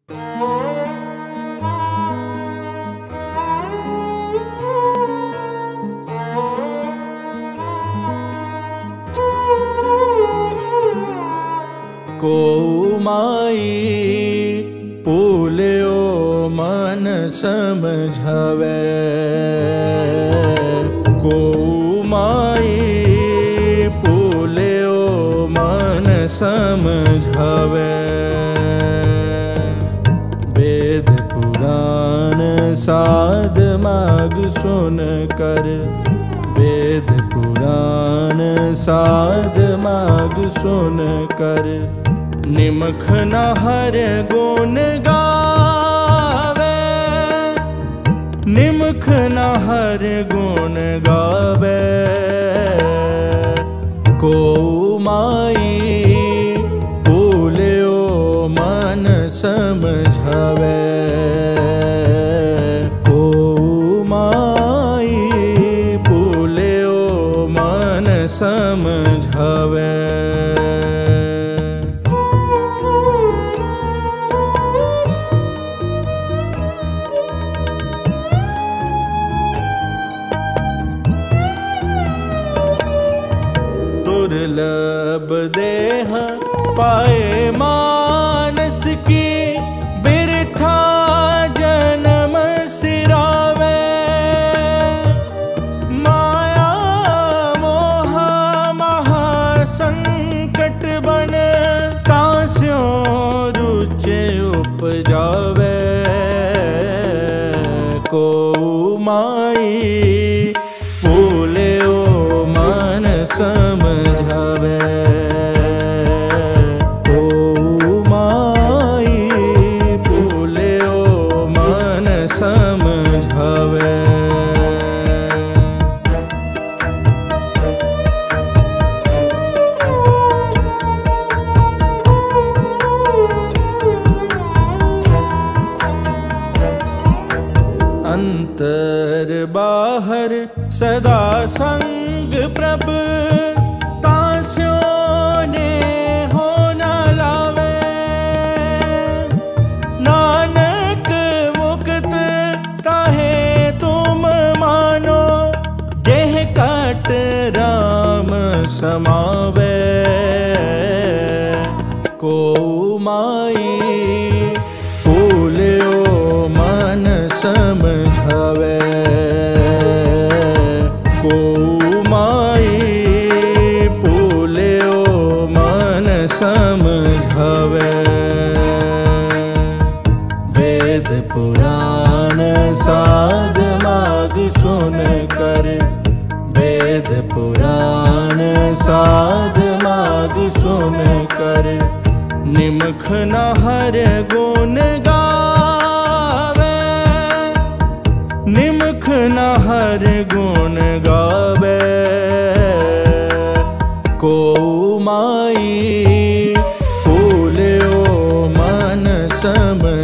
को माई पूल्यो मन समझावे, को माई पूल्यो मन समझावे। वेद पुराण साध माग सुन कर, वेद पुराण साध माग सुन कर, निमख न हर गुण गावे, निमख न हर गुण गावे। को माई पूल्यो मन समझावे, को माई पूल्यो मन समझावे। दुर्लभ देह पाए मानस की, बिरथा जन्म सिरावे। माया मोह महासंकट बन, तास्यों रुचि उपजावे। को माई पूल्यो मन समझावे, को माई पूल्यो मन समझावे। अंतर बाहर सदा संग प्रभ, तास्यों ने हो न लावे। नानक मुक्त ताहे तुम मानो, जेह कट राम समावे। को माई पूल्यो मन समझावे, को माई पूल्यो मन समझावे। वेद पुराण साध माग सुन कर, वेद पुराण साध माग सुन कर, निमख न हर गुण गावे, निमख न हर गुण गावे। को माई पूल्यो मन समझावे,